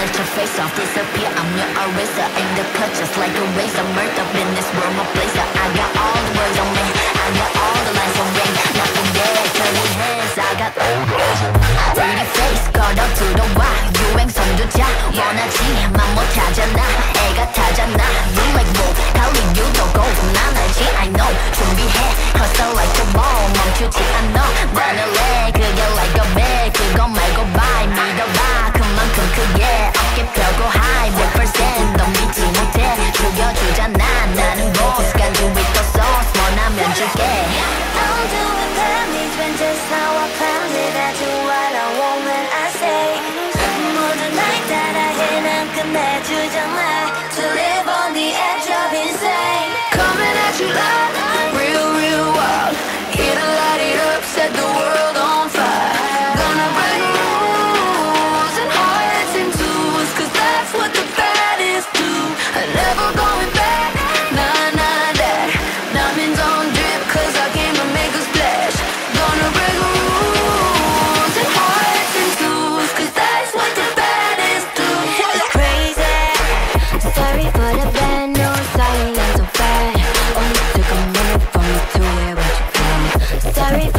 cut your face off, disappear. I'm your eraser, aim the cut just like a razor. Murder in this world, my blazer. I got all the words on me, I got all the lines on ring. Nothing there, turning heads. I got all the eyes on me. Pretty face, 걸어 들어와. 유행성조차 원하지만 못하잖아. 애가 타잖아. You like bull, 달리 you don't go. 난 알지, I know. 준비해, hustle like a ball. 멈추지 않아. 나는 그게 like a bag. 그거 말고 bye. 믿어봐, 그만큼 크게. 어깨 펴고 high. 100% 넌 믿지 못해. 죽여주잖아. 나는 boss. 간주위 또 sauce. 원하면 줄게. I'm doing damage when just how I planned it. I do what I want when I say. 모든 날 따라해 난 끝내주잖아. To live on the edge of insane. Coming at you like real, real wild. Here to light it up, set the world on fire. Gonna break rules and hearts in twos, 'cause that's what the baddest do. Never going back, nah, nah, that. Diamonds on drip, 'cause I came to make a splash. Gonna break rules and hearts in twos, 'cause that's what the baddest do. It's crazy. Sorry for the bad news. Sorry I'm so bad. Only took a minute for me to wear what you can. Sorry